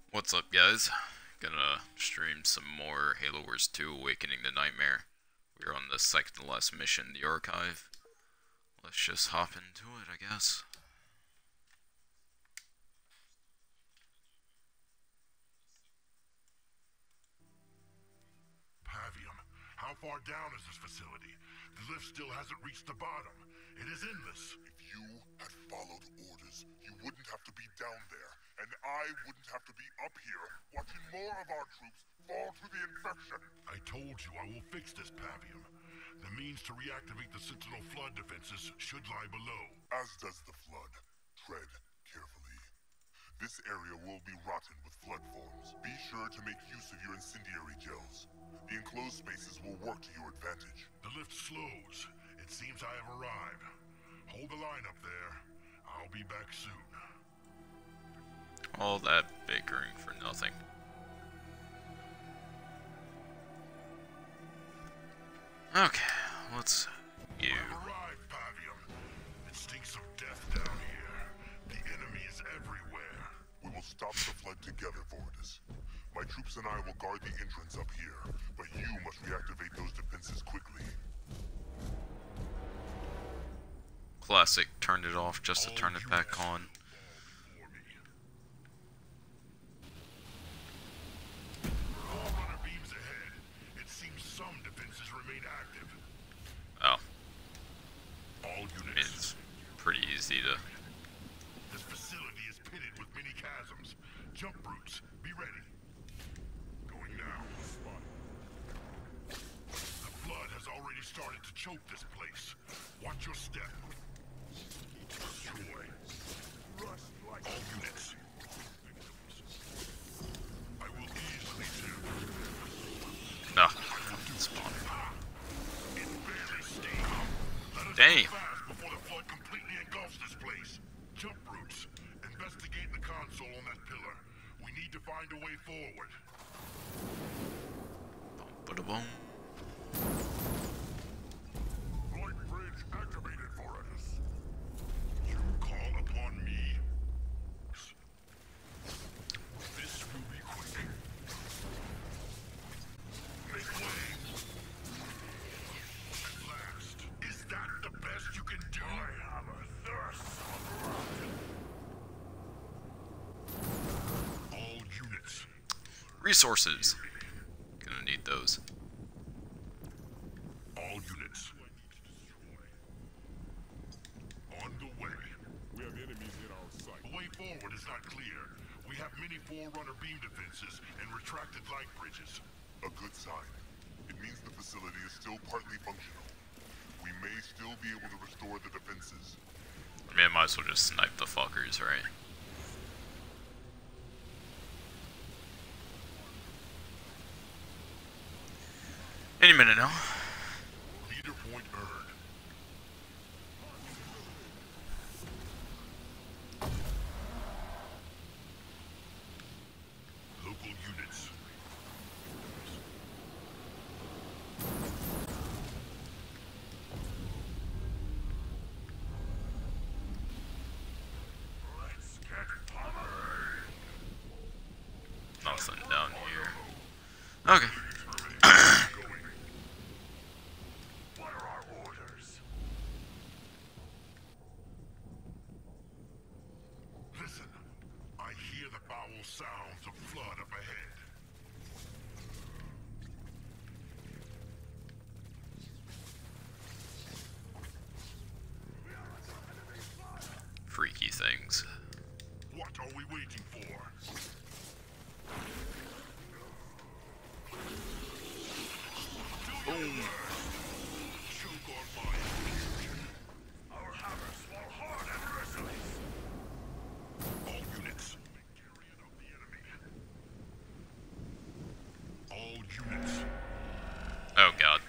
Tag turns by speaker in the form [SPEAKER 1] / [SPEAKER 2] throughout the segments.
[SPEAKER 1] What's up, guys? Gonna stream some more Halo Wars 2 Awakening the Nightmare. We're on the second to last mission, the Archive. Let's just hop into it, I guess.
[SPEAKER 2] Pavium, how far down is this facility? The lift still hasn't reached the bottom. It is endless.
[SPEAKER 3] If you had followed orders, you wouldn't have to be down there, and I wouldn't have to be up here watching more of our troops fall to the infection.
[SPEAKER 2] I told you I will fix this, Pavium. The means to reactivate the Sentinel flood defenses should lie below.
[SPEAKER 3] As does the flood. Tread carefully. This area will be rotten with flood forms. Be sure to make use of your incendiary gels. The enclosed spaces will work to your advantage.
[SPEAKER 2] The lift slows. It seems I have arrived. Hold the line up there. I'll be back soon.
[SPEAKER 1] All that bickering for nothing. Okay, let's you.
[SPEAKER 2] I've arrived, Pavium. It stinks of death down here. The enemy is everywhere.
[SPEAKER 3] We will stop the flood together, Voridus. My troops and I will guard the entrance up here, but you must reactivate those defenses quickly.
[SPEAKER 1] Classic, turned it off just to turn it back on.
[SPEAKER 2] Runner beams ahead. It seems some defenses remain active.
[SPEAKER 1] Oh,
[SPEAKER 2] All units.
[SPEAKER 1] it's pretty easy to...
[SPEAKER 2] This facility is pitted with many chasms. Jump brutes, be ready. Going now. The flood has already started to choke this place. Watch your step. Destroy. All units. I will easily do.
[SPEAKER 1] Ah, spawn.
[SPEAKER 2] It barely stings. Let us
[SPEAKER 1] Dang.
[SPEAKER 2] go fast before the flood completely engulfs this place. Jump brutes. Investigate the console on that pillar. We need to find a way forward.
[SPEAKER 1] Ba-da-boom.
[SPEAKER 2] Light bridge activated for us. You call upon me. This will be quick. Make way. At last. Is that the best you can do? I have a thirst for blood. All units.
[SPEAKER 1] Resources. Gonna need those.
[SPEAKER 2] All units. On the way.
[SPEAKER 4] We have enemies in our sight.
[SPEAKER 2] The way forward is not clear. We have many forerunner beam defenses and retracted light bridges.
[SPEAKER 3] A good sign. It means the facility is still partly functional. We may still be able to restore the defenses.
[SPEAKER 1] I mean, I might as well just snipe the fuckers, right? Any minute now.
[SPEAKER 2] Leader point earned. Local units. Let's get pummeled.
[SPEAKER 1] Nothing down here. Okay.
[SPEAKER 2] Going. What are our orders? Listen, I hear the foul sounds of flood up ahead.
[SPEAKER 1] Freaky things.
[SPEAKER 2] What are we waiting for? Do your worst. Choke on my execution. Our hammers fall hard and merciless. All units. Carrion of the enemy. All units.
[SPEAKER 1] Oh god.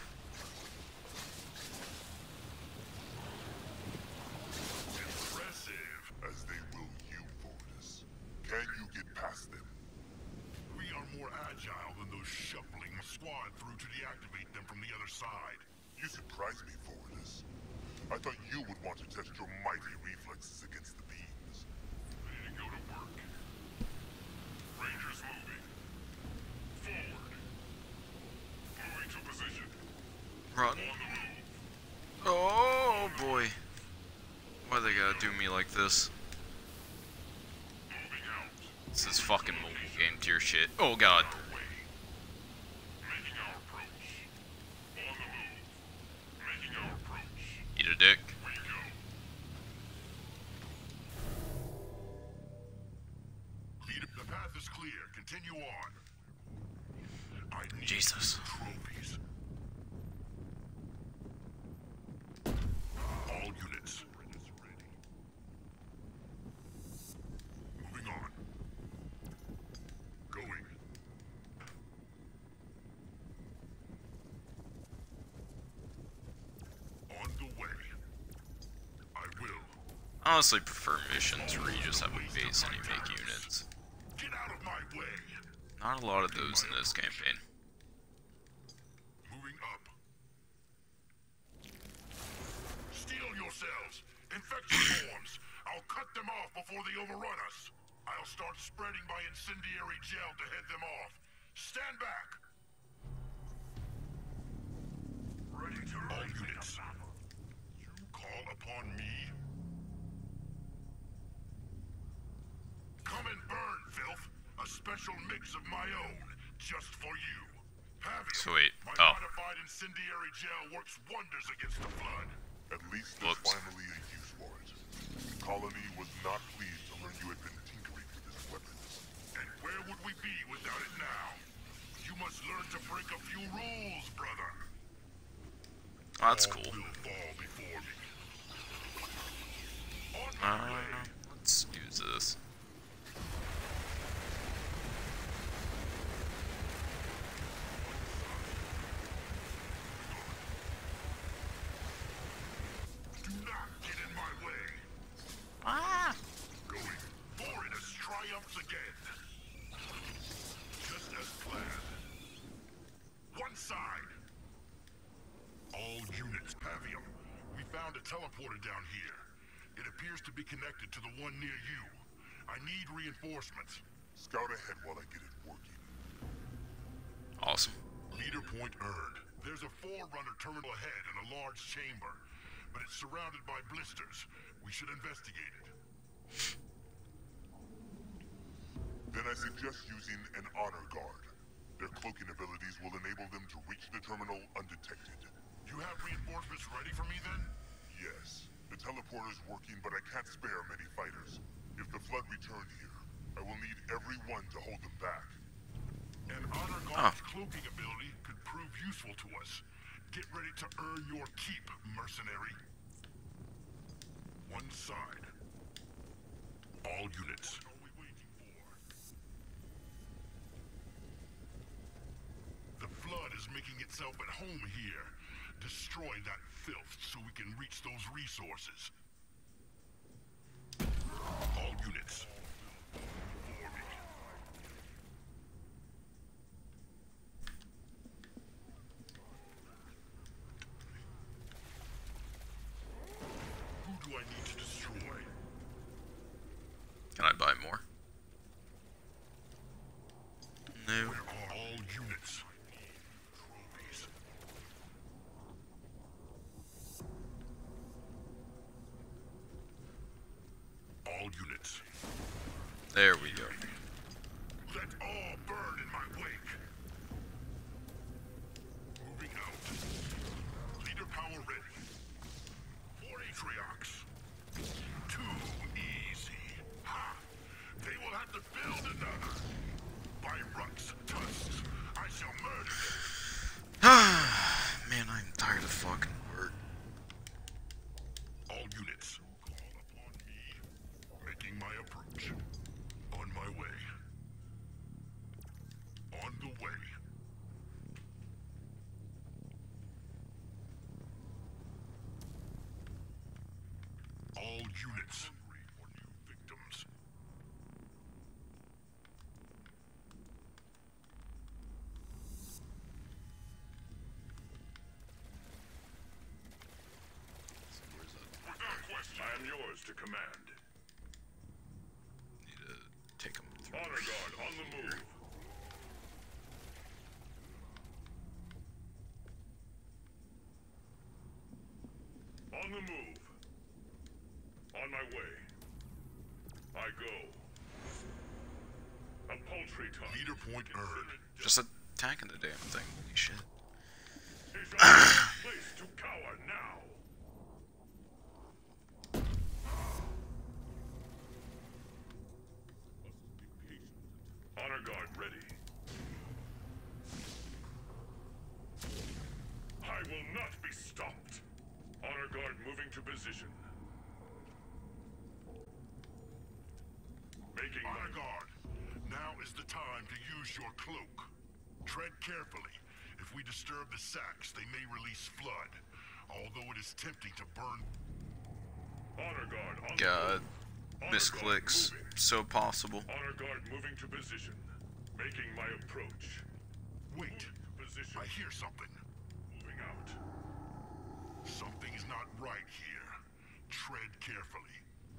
[SPEAKER 2] Impressive.
[SPEAKER 3] As they will you, Voridus. Can you get past them?
[SPEAKER 2] We are more agile than those shuffling squad through to deactivate them from the other side.
[SPEAKER 3] You surprise me, Voridus. I thought you would want to test your mighty reflexes against the beams.
[SPEAKER 2] Ready to go to work.
[SPEAKER 1] Run. Oh boy. Why they gotta do me like this? This is fucking mobile game tier shit. Oh god.
[SPEAKER 2] Making our approach. On the move. Making our approach.
[SPEAKER 1] Eat a dick.
[SPEAKER 2] We go. Lead. The path is clear. Continue on. I need
[SPEAKER 1] Jesus.
[SPEAKER 2] trophies. All units. Moving on. Going. On the way. I will.
[SPEAKER 1] Honestly prefer missions where you just have a base and you make units.
[SPEAKER 2] Get out of my way.
[SPEAKER 1] Not a lot of those in this campaign.
[SPEAKER 2] Moving up. Steel yourselves. Infection forms. I'll cut them off before they overrun us. I'll start spreading my incendiary gel to head them off. Stand back. Ready to all units. You call upon me. Come and burn, filth. A special mix of my own, just for you. Pavium,
[SPEAKER 1] Sweet.
[SPEAKER 2] my
[SPEAKER 1] Oh.
[SPEAKER 2] modified incendiary gel works wonders against the flood.
[SPEAKER 3] At least there's
[SPEAKER 1] Whoops.
[SPEAKER 3] finally a use for it. The colony was not pleased to learn you had been tinkering with this weapon.
[SPEAKER 2] And where would we be without it now? You must learn to break a few rules, brother.
[SPEAKER 1] That's
[SPEAKER 2] All
[SPEAKER 1] cool.
[SPEAKER 2] will fall before me. On my way.
[SPEAKER 1] Let's use this.
[SPEAKER 2] Do not get in my way.
[SPEAKER 1] Ah!
[SPEAKER 2] Going. Voridus triumphs again. Just as planned. One side. All units, Pavium. We found a teleporter down here. It appears to be connected to the one near you. I need reinforcements.
[SPEAKER 3] Scout ahead while I get it working.
[SPEAKER 1] Awesome.
[SPEAKER 2] Leader point earned. There's a Forerunner terminal ahead in a large chamber, but it's surrounded by blisters. We should investigate it.
[SPEAKER 3] Then I suggest using an honor guard. Their cloaking abilities will enable them to reach the terminal undetected.
[SPEAKER 2] You have reinforcements ready for me then?
[SPEAKER 3] Yes, the teleporter's working, but I can't spare many fighters. If the Flood return here, I will need everyone to hold them back.
[SPEAKER 2] An honor guard's cloaking ability could prove useful to us. Get ready to earn your keep, mercenary. One side. All units. What are we waiting for? The Flood is making itself at home here. Destroy that filth so we can reach those resources. All units. For me. Who do I need to destroy?
[SPEAKER 1] Can I buy more? No.
[SPEAKER 2] Where are all units? Trophies. All units.
[SPEAKER 1] There we go.
[SPEAKER 2] Let all burn in my wake. Moving out. Leader power ready. For Atriox. Too easy. Ha! They will have to build another. By Rux tusks, I shall murder them.
[SPEAKER 1] Man, I'm tired of fucking work.
[SPEAKER 2] All units, call upon me. Making my approach. On my way. On the way. All units. Hungry for new victims. Without question, I am yours to command.
[SPEAKER 1] Need to take them through.
[SPEAKER 2] Honor guard on the move. On the move. On my way. I go. A paltry time.
[SPEAKER 3] Leader point earned.
[SPEAKER 1] Just attacking the damn thing. Holy shit.
[SPEAKER 2] Is our place to cower now. Honor guard ready. I will not be stopped. Honor guard moving to position. Making
[SPEAKER 3] Honor guard. Now is the time to use your cloak. Tread carefully. If we disturb the sacks, they may release flood. Although it is tempting to burn.
[SPEAKER 2] honor guard on
[SPEAKER 1] God.
[SPEAKER 2] the move. Honor
[SPEAKER 1] Misclicks.
[SPEAKER 2] guard moving.
[SPEAKER 1] So possible.
[SPEAKER 2] Honor guard moving to position. Making my approach.
[SPEAKER 3] Wait.
[SPEAKER 2] Position.
[SPEAKER 3] I hear something.
[SPEAKER 2] Moving out.
[SPEAKER 3] Something is not right here. Tread carefully.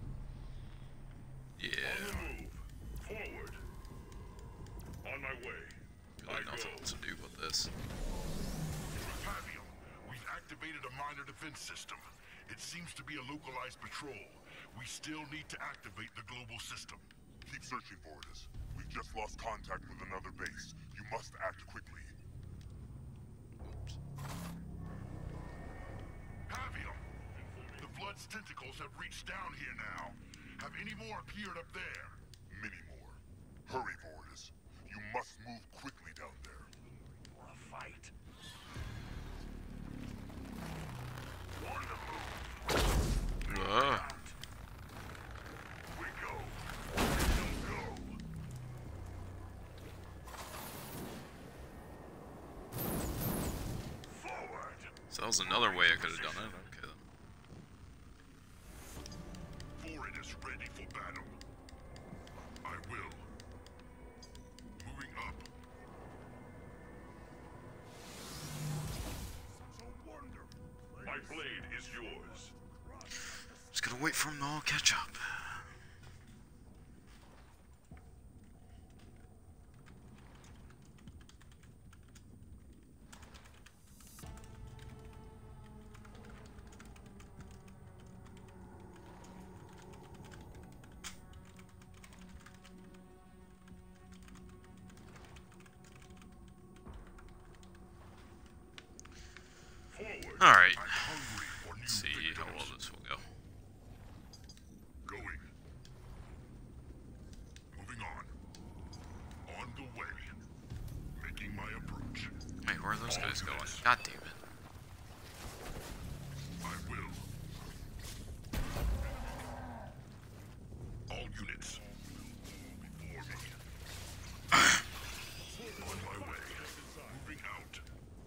[SPEAKER 2] On
[SPEAKER 1] Yeah.
[SPEAKER 2] the move. Forward. On my way.
[SPEAKER 1] Really
[SPEAKER 2] I
[SPEAKER 1] nothing
[SPEAKER 2] go.
[SPEAKER 1] else to do with this.
[SPEAKER 3] Pavium, we've activated a minor defense system. It seems to be a localized patrol. We still need to activate the global system. Keep searching for us. We've just lost contact with another base. You must act quickly.
[SPEAKER 1] Oops.
[SPEAKER 3] Pavium, the flood's tentacles have reached down here now. Have any more appeared up there? Many more. Hurry, Vortis. You must move quickly down there.
[SPEAKER 2] For a fight.
[SPEAKER 3] On the move.
[SPEAKER 1] Ugh.
[SPEAKER 3] We go. We go. Forward.
[SPEAKER 1] So that was another way I could have done it. Okay.
[SPEAKER 3] Forward is ready for battle. I will. Moving up.
[SPEAKER 2] My blade is yours.
[SPEAKER 1] Just gotta wait for them to all catch up.
[SPEAKER 2] Forward.
[SPEAKER 1] Alright.
[SPEAKER 3] I'm hungry for new
[SPEAKER 1] Let's see how well
[SPEAKER 3] victims.
[SPEAKER 1] this will go.
[SPEAKER 3] Going. Moving on. On the way. Making my approach.
[SPEAKER 1] Wait, where are those guys going? God damn it.
[SPEAKER 3] I will. All units. Before me. On my way. Moving out.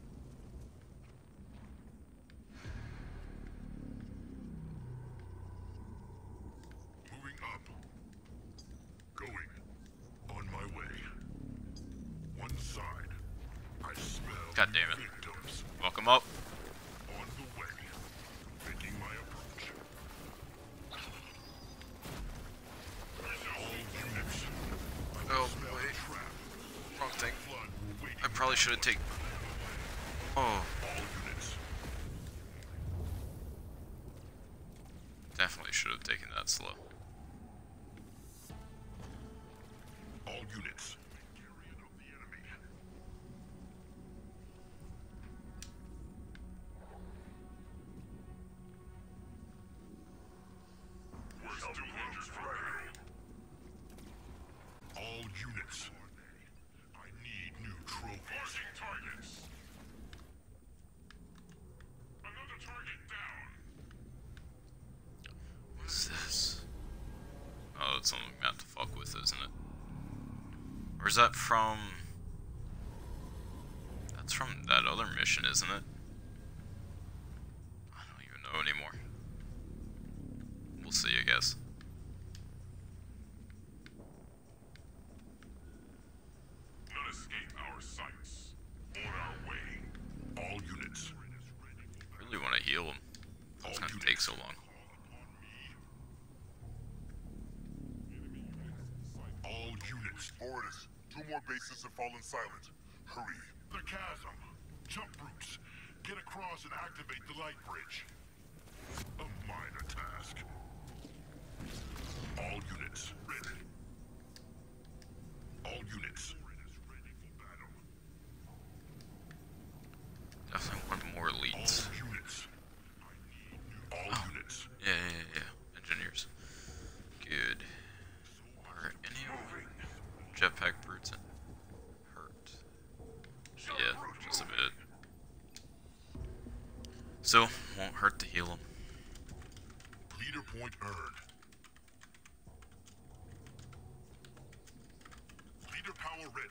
[SPEAKER 3] Moving up. Going. On my way. One side. I smell
[SPEAKER 1] God damn it.
[SPEAKER 3] victims.
[SPEAKER 1] Welcome up.
[SPEAKER 3] On the way. Making my approach. All units.
[SPEAKER 1] Oh,
[SPEAKER 3] Smell
[SPEAKER 1] wait.
[SPEAKER 3] trap.
[SPEAKER 1] Wrong thing.
[SPEAKER 3] Flood waiting.
[SPEAKER 1] I probably should have taken. Oh,
[SPEAKER 3] All units.
[SPEAKER 1] definitely should have taken that slow.
[SPEAKER 3] All units. Carrion of the enemy. We're still ready. All units. I need new trophies.
[SPEAKER 2] Marking targets. Another target down.
[SPEAKER 1] What's this? Oh, it's something we have to fuck with, isn't it? Or is that from... That's from that other mission, isn't it? I don't even know anymore. We'll see, I guess.
[SPEAKER 2] None escape our sights. On our way.
[SPEAKER 3] All units.
[SPEAKER 1] I really want to heal him. It's gonna take so long.
[SPEAKER 3] All units. Fortis, 2 more bases have fallen silent. Hurry. The chasm. Jump routes. Get across and activate the light bridge.
[SPEAKER 2] A minor task. All units ready. All units ready for battle.
[SPEAKER 1] Definitely want more elites.
[SPEAKER 2] All units. All units.
[SPEAKER 1] Yeah. Engineers. Good. Are any jetpack brutes hurt? Yeah, just a bit. Still, won't hurt to heal them.
[SPEAKER 2] Leader point earned. Leader power ready.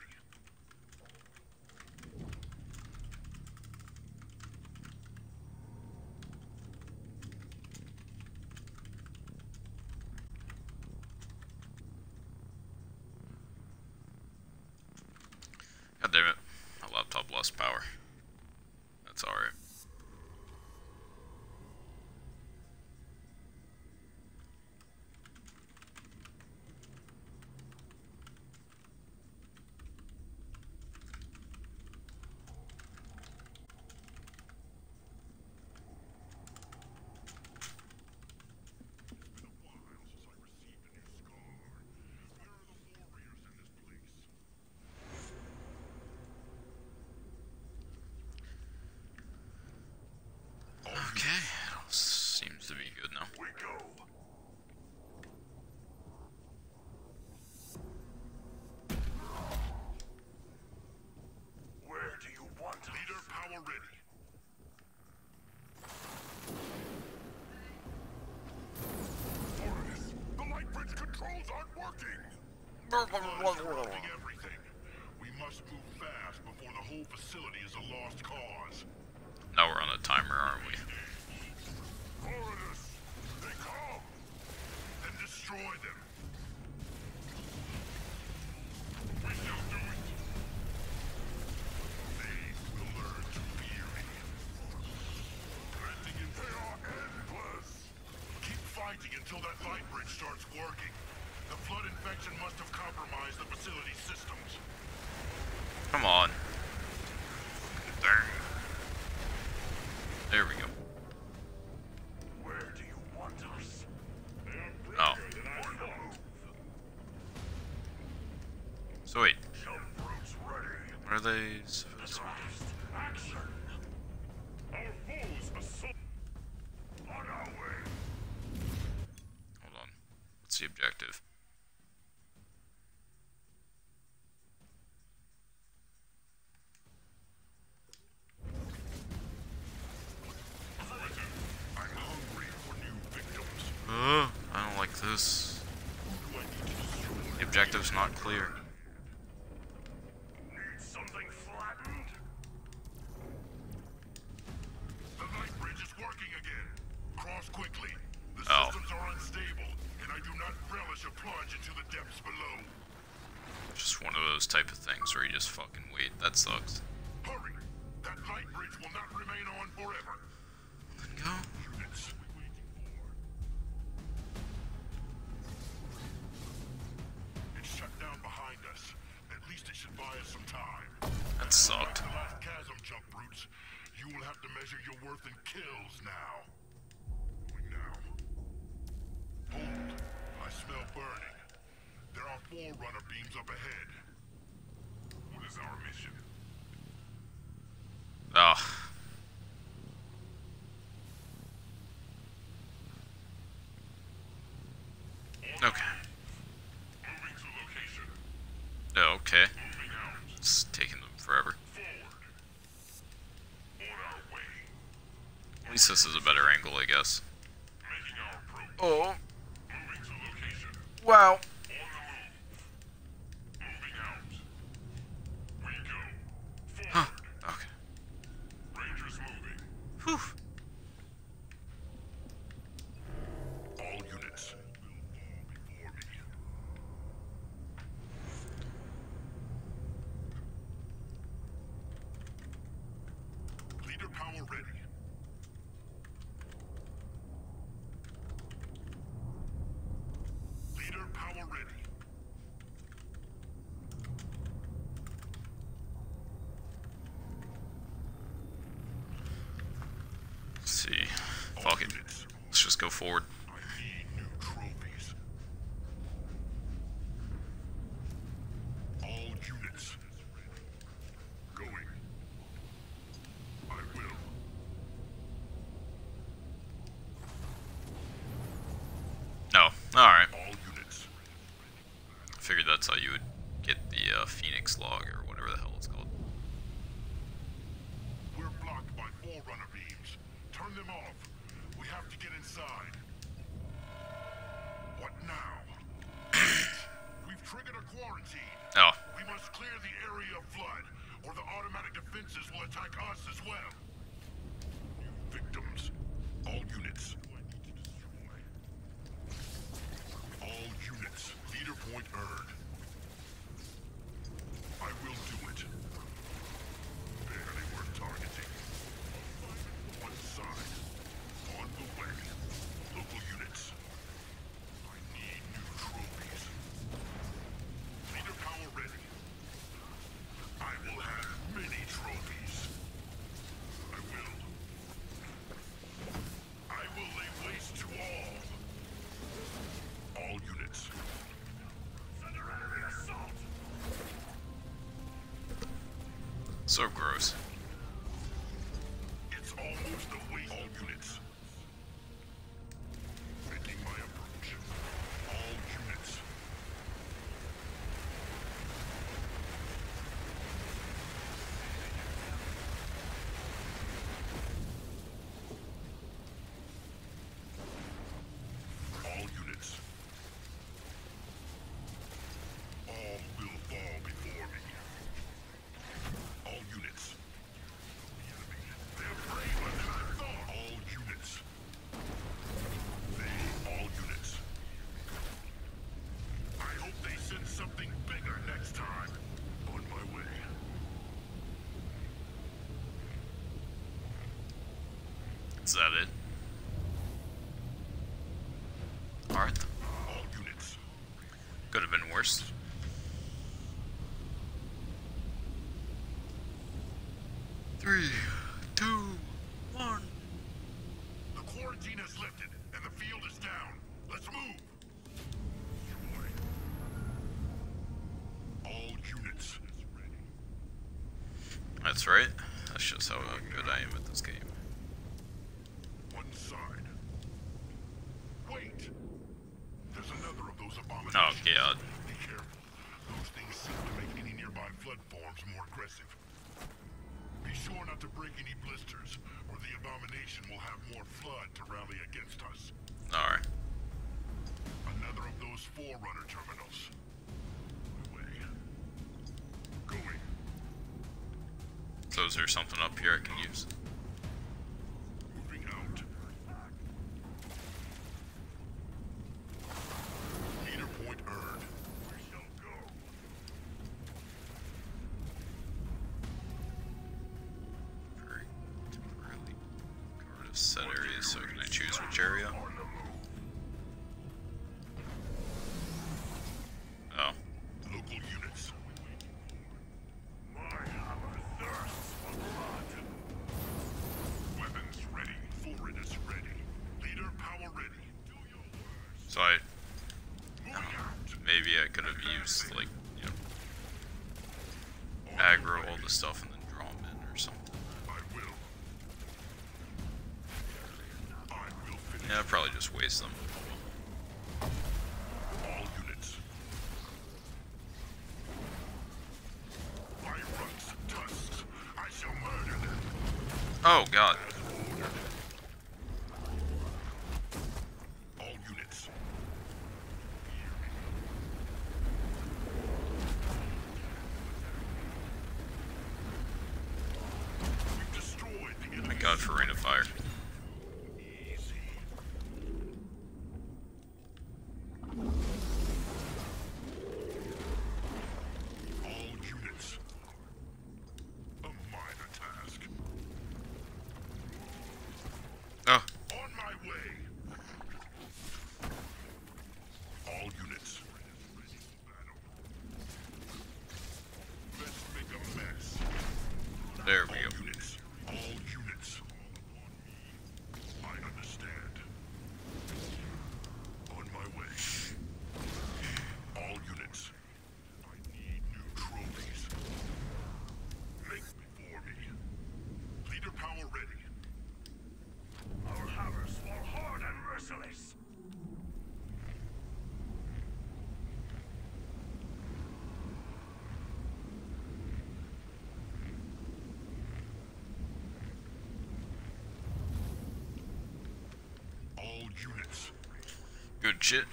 [SPEAKER 1] God damn it. My laptop lost power. That's alright. Okay, seems to be good now.
[SPEAKER 2] We go. Where do you want us? Leader power ready. Fortis, the light bridge controls aren't working. Interrupting everything. We must move fast before the whole facility is a lost cause.
[SPEAKER 1] Now we're on a timer, aren't we?
[SPEAKER 2] Fortis, they come. Then destroy them. We shall do it. They will learn to fear me. Planting in they are endless. Keep fighting until that light bridge starts working. The flood infection must have compromised the facility's systems.
[SPEAKER 1] Come on. Dang. There we go.
[SPEAKER 2] Where do you want us?
[SPEAKER 1] Oh. So wait,
[SPEAKER 2] Some brutes ready.
[SPEAKER 1] what are they supposed to be?
[SPEAKER 2] Action. Our foes assault. On our way.
[SPEAKER 1] Hold on. What's the objective?
[SPEAKER 2] I'm hungry for new victims.
[SPEAKER 1] I don't like this.
[SPEAKER 2] Who do I need to destroy?
[SPEAKER 1] The objective's not clear.
[SPEAKER 2] Need something flattened? The light bridge is working again. Cross quickly. The
[SPEAKER 1] Oh.
[SPEAKER 2] systems are unstable, and I do not relish a plunge into the depths below.
[SPEAKER 1] Just one of those type of things where you just fucking wait. That sucks.
[SPEAKER 2] Hurry! That light bridge will not remain on forever.
[SPEAKER 1] Then go.
[SPEAKER 2] Units. It's shut down behind us. At least it should buy us some time.
[SPEAKER 1] That sucked.
[SPEAKER 2] The last chasm jump brutes. You will have to measure your worth in kills now. Going now. Hold. I smell burning. There are forerunner beams up ahead. What is our mission?
[SPEAKER 1] Oh. Okay.
[SPEAKER 2] Moving to location.
[SPEAKER 1] Okay.
[SPEAKER 2] Moving out.
[SPEAKER 1] It's taking them forever.
[SPEAKER 2] Forward. On our way.
[SPEAKER 1] At least this is a better angle, I guess.
[SPEAKER 2] Making our approach.
[SPEAKER 1] Oh.
[SPEAKER 2] Moving to location.
[SPEAKER 1] Wow.
[SPEAKER 2] On the move. Moving out. We go.
[SPEAKER 1] Huh.
[SPEAKER 2] Forward.
[SPEAKER 1] Okay.
[SPEAKER 2] Rangers moving.
[SPEAKER 1] Whew.
[SPEAKER 2] All units will fall before me. Leader power ready. Leader power ready.
[SPEAKER 1] Let's see.
[SPEAKER 2] All
[SPEAKER 1] Fuck it.
[SPEAKER 2] units
[SPEAKER 1] let's just go forward.
[SPEAKER 2] I need new trophies. All units. Going. I will.
[SPEAKER 1] No. Alright.
[SPEAKER 2] All units.
[SPEAKER 1] I figured that's how you would get the Phoenix log or whatever the hell it's called.
[SPEAKER 2] We're blocked by Forerunner beams. Turn them off. We have to get inside. What now? We've triggered a quarantine.
[SPEAKER 1] Oh.
[SPEAKER 2] We must clear the area of flood, or the automatic defenses will attack us as well. New victims. All units. All units. Leader point earned. I will do it. Barely worth targeting. One side. On the way. Local units. I need new trophies. Leader power ready. I will have many trophies. I will. I will lay waste to all. All units. Under enemy assault.
[SPEAKER 1] So gross.
[SPEAKER 2] It's almost a waste. All units. Making my approach. All units. All units. All will fall before me. All units. They're braver than I thought. All units. All units. I hope they send something bigger next time. On my way.
[SPEAKER 1] Is that it? Alright.
[SPEAKER 2] All units.
[SPEAKER 1] Could have been worse. Three, two, one.
[SPEAKER 2] The quarantine has lifted, and the field is down. Let's move. All units.
[SPEAKER 1] That's right. That's just how good I am at this game.
[SPEAKER 2] One side. Wait. There's another of those abominations.
[SPEAKER 1] Oh god.
[SPEAKER 2] Be careful. Those things seem to make any nearby flood forms more aggressive. Be sure not to break any blisters, or the abomination will have more flood to rally against us.
[SPEAKER 1] Alright.
[SPEAKER 2] Another of those Forerunner terminals. Away. Going.
[SPEAKER 1] So is there something up here I can use?
[SPEAKER 2] Moving out. Leader point earned. We shall go.
[SPEAKER 1] Very temporarily cover to set areas, so can I choose which area?
[SPEAKER 2] On the move.
[SPEAKER 1] Oh.
[SPEAKER 2] Local units. My hammer thirsts for blood. Weapons ready. Forwardness ready. Leader power ready. Do your worst.
[SPEAKER 1] So I
[SPEAKER 2] Moving out.
[SPEAKER 1] maybe I could have used like, you know, aggro all the stuff and then draw them in or something.
[SPEAKER 2] I will. I will finish.
[SPEAKER 1] Yeah, I'd probably just waste them.
[SPEAKER 2] All units. Virus tusks. I shall murder them.
[SPEAKER 1] Oh god.
[SPEAKER 2] All units. We've destroyed the enemy.
[SPEAKER 1] Thank god for Rain of Fire.
[SPEAKER 2] Easy. All units. A minor task.
[SPEAKER 1] Oh,
[SPEAKER 2] On my way. All units. Let's make a mess.
[SPEAKER 1] there we
[SPEAKER 2] All
[SPEAKER 1] go.
[SPEAKER 2] units. All units. I understand.
[SPEAKER 1] Good shit.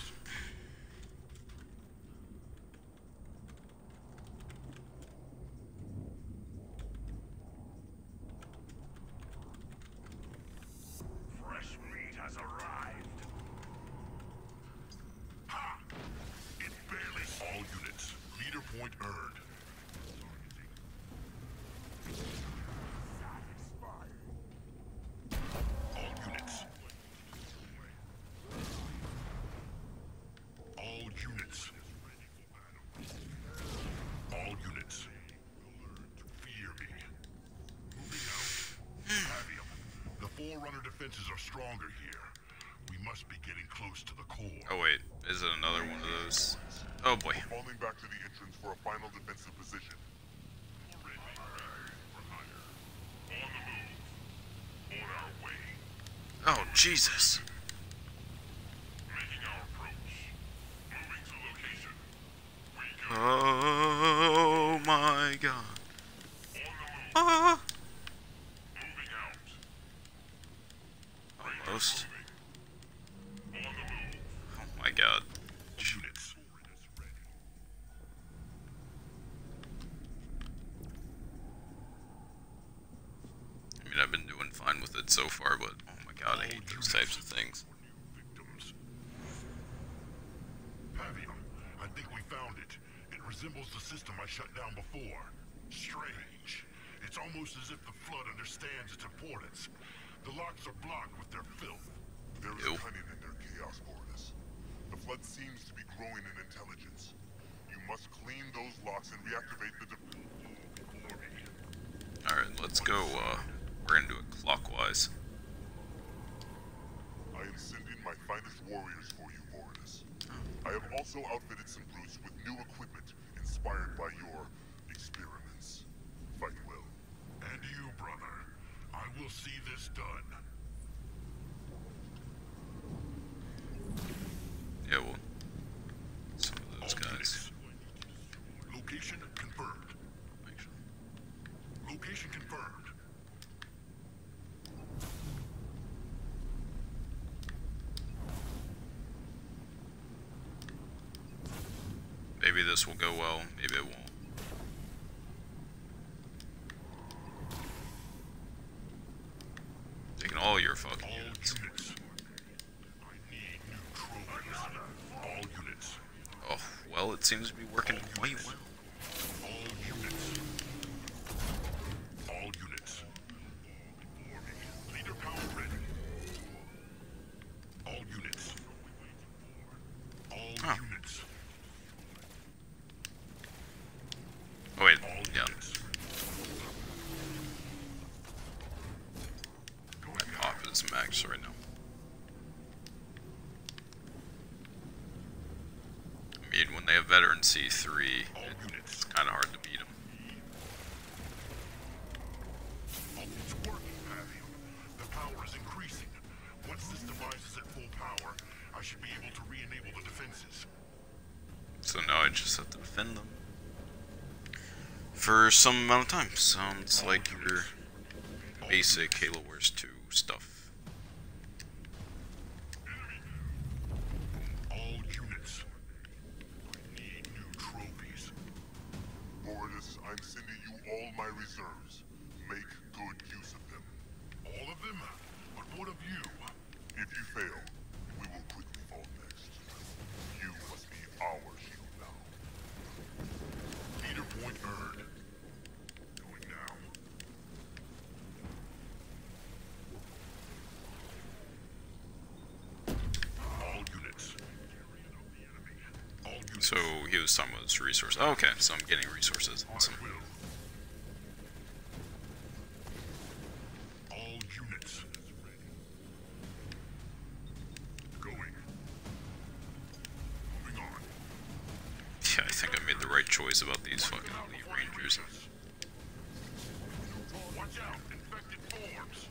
[SPEAKER 2] Fresh meat has arrived. Ha! It barely. All units. Leader point earned. All units. All units. All units. Fear me. Moving out. Avium. The Forerunner defenses are stronger here. We must be getting close to the core.
[SPEAKER 1] Oh wait, is it another one of those? Oh boy.
[SPEAKER 3] Falling back to the entrance for a final defensive position.
[SPEAKER 2] On our way.
[SPEAKER 1] Oh Jesus.
[SPEAKER 2] Making our approach. Moving to location. We go
[SPEAKER 1] Oh my God.
[SPEAKER 2] on the move.
[SPEAKER 1] Ah.
[SPEAKER 2] Moving out.
[SPEAKER 1] Almost.
[SPEAKER 2] On the move.
[SPEAKER 1] Oh my God.
[SPEAKER 2] Units.
[SPEAKER 1] I mean, I've been doing fine with it so far, but oh my God, I hate those types of things.
[SPEAKER 2] Victims. Pavium, I think we found it. It resembles the system I shut down before. Strange. It's almost as if the Flood understands its importance. The locks are blocked with their filth.
[SPEAKER 3] There is
[SPEAKER 1] Ew.
[SPEAKER 3] cunning in their chaos, Voridus. The Flood seems to be growing in intelligence. You must clean those locks and reactivate the
[SPEAKER 1] Alright, let's go, we're gonna do it clockwise.
[SPEAKER 3] I am sending my finest warriors for you, Voridus. I have also outfitted some brutes with new equipment inspired by your experiments. Fight well.
[SPEAKER 2] And you, brother. I will see this done.
[SPEAKER 1] Yeah, well, some of those
[SPEAKER 2] All
[SPEAKER 1] guys.
[SPEAKER 2] units. Location confirmed.
[SPEAKER 1] Actually.
[SPEAKER 2] Location confirmed.
[SPEAKER 1] Maybe this will go well, maybe it won't. Taking all your fucking
[SPEAKER 2] All
[SPEAKER 1] units.
[SPEAKER 2] units. I need new trophies. All units.
[SPEAKER 1] Oh, well, it seems to be working quite well.
[SPEAKER 2] All units. All units. Leader power ready. All units. All
[SPEAKER 1] Huh.
[SPEAKER 2] units.
[SPEAKER 1] Oh wait,
[SPEAKER 2] All
[SPEAKER 1] yeah.
[SPEAKER 2] units.
[SPEAKER 1] My pop is max right now. I mean, when they have veteran C3,
[SPEAKER 2] All units.
[SPEAKER 1] it's kind of hard to beat them.
[SPEAKER 2] Oh, it's working, Pavium. The power is increasing. Once this device is at full power, I should be able to re-enable the defenses.
[SPEAKER 1] So now I just have to defend them for some amount of time. Sounds like your basic Halo Wars 2 stuff.
[SPEAKER 2] All units. I need new trophies.
[SPEAKER 3] Voridus, I'm sending you all my reserves. Make good use of them.
[SPEAKER 2] All of them? But what of you?
[SPEAKER 3] If you fail, we will quickly fall next. You must be our shield now.
[SPEAKER 2] Leader point earned. Going now. All units. All units.
[SPEAKER 1] So he was talking about his resources. Oh, okay, so I'm getting resources. Awesome.
[SPEAKER 2] I will. All units. Going. Moving on.
[SPEAKER 1] Yeah, I think I made the right choice about these fucking elite rangers.
[SPEAKER 2] Watch out! Infected forms!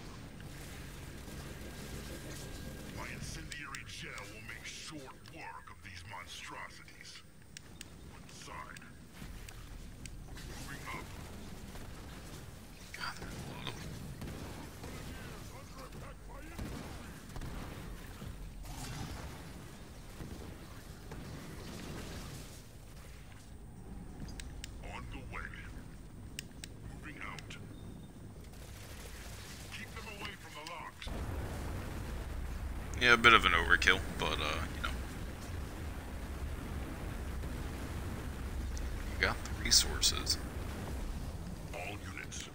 [SPEAKER 2] My incendiary gel will make short work of these monstrosities. Inside. Moving up.
[SPEAKER 1] God, there are a lot of them. Yeah, a bit of an overkill, but, you know. You got the resources.
[SPEAKER 2] All units.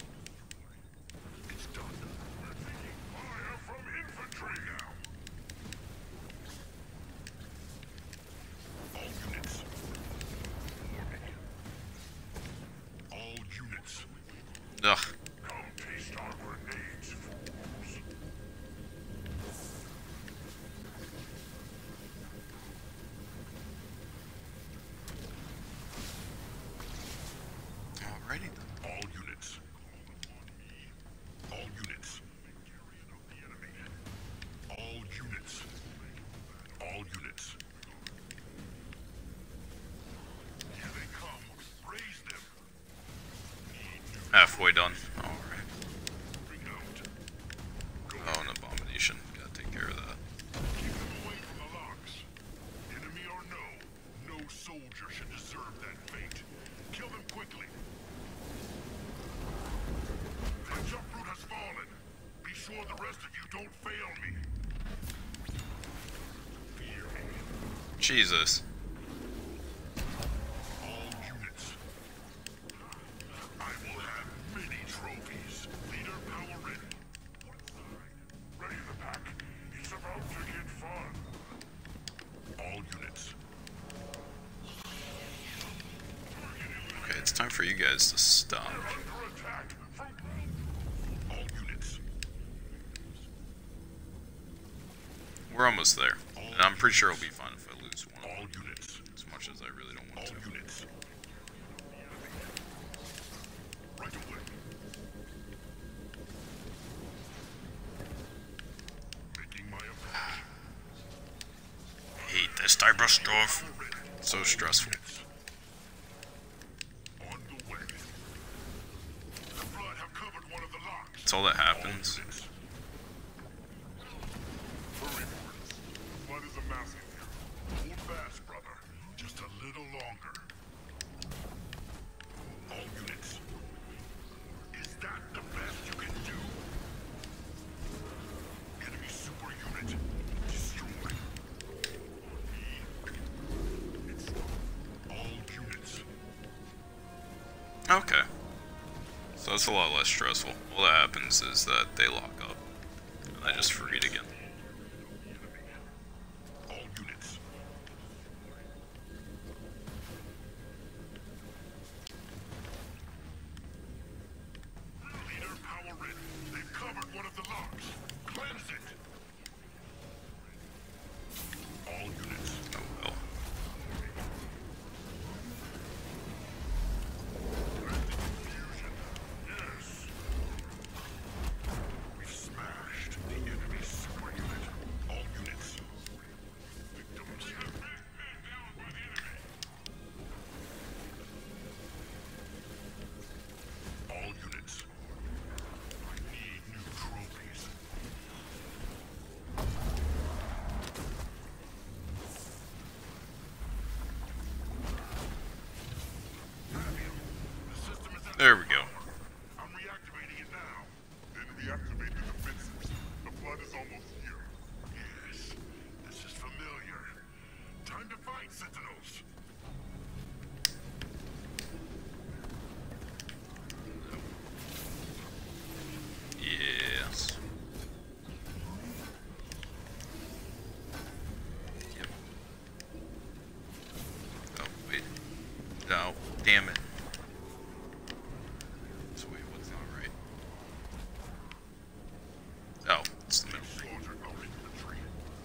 [SPEAKER 2] It's done. We're taking fire from infantry now. All units. All units.
[SPEAKER 1] Ugh.
[SPEAKER 2] Come taste our grenades, fools.
[SPEAKER 1] Alrighty then.
[SPEAKER 2] All units. All units. All units. All units. Here they come. Raise them.
[SPEAKER 1] Halfway done. Alright.
[SPEAKER 2] Bring out.
[SPEAKER 1] Oh, an abomination. Gotta take care of that.
[SPEAKER 2] Keep them away from the locks. Enemy or no soldier should deserve that fate. Kill them quickly. The jump root has fallen. Be sure the rest of you don't fail me. Fear me.
[SPEAKER 1] Jesus.
[SPEAKER 2] All units. I will have many trophies. Leader power ready. Ready the pack. It's about to get fun. All units.
[SPEAKER 1] Okay, it's time for you guys to stop.
[SPEAKER 2] Under attack from all units.
[SPEAKER 1] We're almost there. And I'm pretty sure it'll be fine if I lose one
[SPEAKER 2] All units.
[SPEAKER 1] as much as I really don't want
[SPEAKER 2] All
[SPEAKER 1] to.
[SPEAKER 2] units. Right away. Making my approach.
[SPEAKER 1] Hate this type of stuff. So stressful.
[SPEAKER 2] On the way. The blood have covered one of the locks.
[SPEAKER 1] That's all that happens.
[SPEAKER 2] Hurry, boys. Blood is amassing. Hold fast, brother. Just a little longer. All units. Is that the best you can do? Enemy super unit destroyed. It's all units.
[SPEAKER 1] Okay. So that's a lot less stressful. All that happens is that they lock up. And I just freed again.
[SPEAKER 2] All units. Leader power ready. They've covered one of the locks. Cleanse it. All units.
[SPEAKER 1] Oh well.
[SPEAKER 2] Fusion. Yes. We've smashed the enemy super unit. All units. Victims. All units. I need new trophies. The system is at
[SPEAKER 1] There we go.
[SPEAKER 2] I'm reactivating it now.
[SPEAKER 3] Then reactivate the defenses. The flood is almost here.
[SPEAKER 2] Yes, this is familiar. Time to fight, Sentinels.
[SPEAKER 1] Yes. Yep. Oh, wait. No. Damn it. So wait, what's not right? Oh, it's the middle.
[SPEAKER 2] Slaughter our infantry.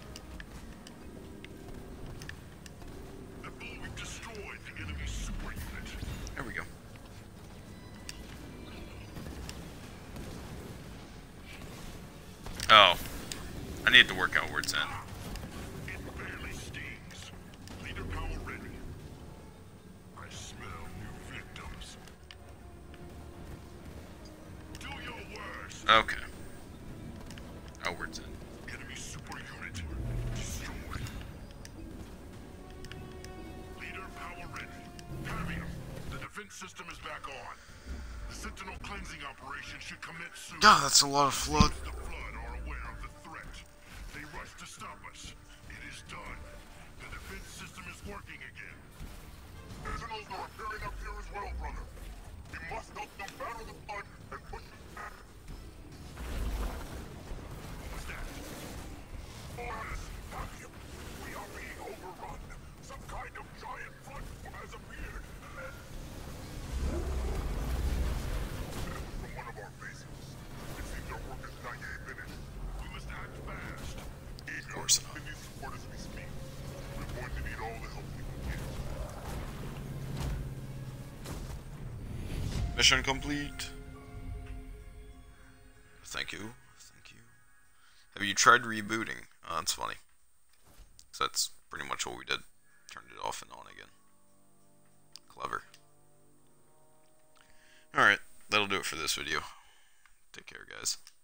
[SPEAKER 2] Before we've destroyed the enemy super unit.
[SPEAKER 1] There we go. Oh. I need to work out where it's in.
[SPEAKER 2] It barely stings. Leader power ready. I smell new victims. Do your worst.
[SPEAKER 1] Okay. Oh, where it's in.
[SPEAKER 2] Enemy super unit destroyed. Leader power ready. Pavium, the defense system is back on. The Sentinel cleansing operation should commence soon.
[SPEAKER 1] God, that's a lot of flood.
[SPEAKER 2] The Flood are aware of the threat. They rush to stop us. It is done. The defense system is working again.
[SPEAKER 3] Sentinels are appearing up here as well, brother. We must help them battle the flood and push it back.
[SPEAKER 2] What's that? Orders, have you? We are being overrun. Some kind of giant flood has appeared.
[SPEAKER 3] From one of our bases. It seems our work is not yet finished.
[SPEAKER 2] We must act fast.
[SPEAKER 1] Of course not.
[SPEAKER 3] We need support as we speak. We're going to need all the help we can get.
[SPEAKER 1] Mission complete. Thank you. Thank you. Have you tried rebooting? Oh, that's funny. So that's pretty much what we did. Turned it off and on again. Clever. Alright, that'll do it for this video. Take care, guys.